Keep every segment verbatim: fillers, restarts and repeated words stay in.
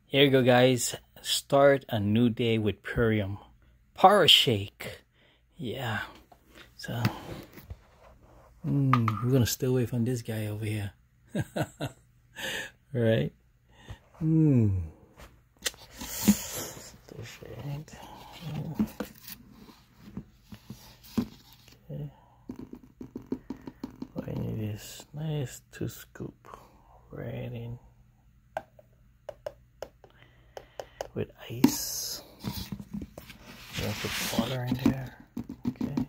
Here you go, guys. Start a new day with Purium Power Shake. Yeah. So, mm, we're gonna stay away from this guy over here. Right? Hmm. Okay. All I need is nice to scoop right in with ice. I'll put water in there. Okay.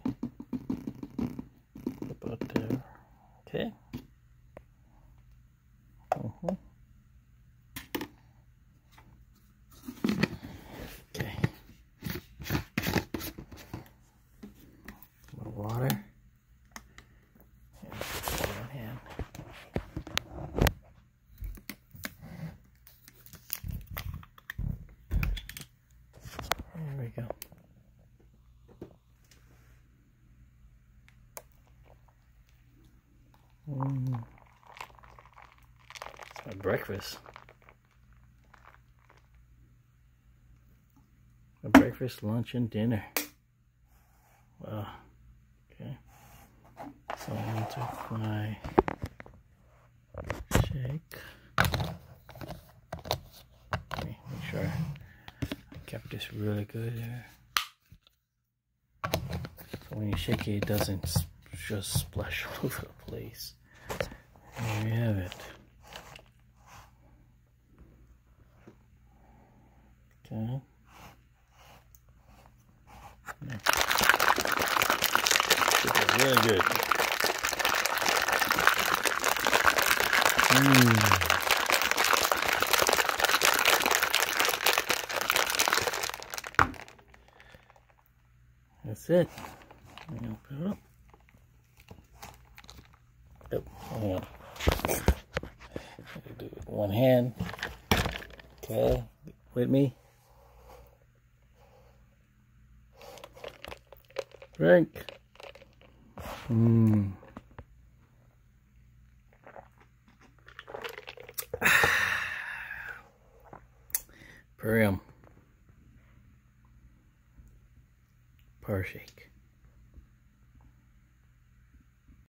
About there. Okay. Uh-huh. Okay. More water. And put it in hand. There we go. Mm. It's my breakfast. My breakfast, lunch, and dinner. Wow. Okay. So I'm going to take my shake. Okay, make sure I kept this really good here. So when you shake it, it doesn't just splash all over the place. There we have it. Okay. Yeah. Really good. Mm. That's it. I'll put it up. Oh, hang on. Do it with one hand. Okay, with me. Drink. Mmm. Purium Power Shake.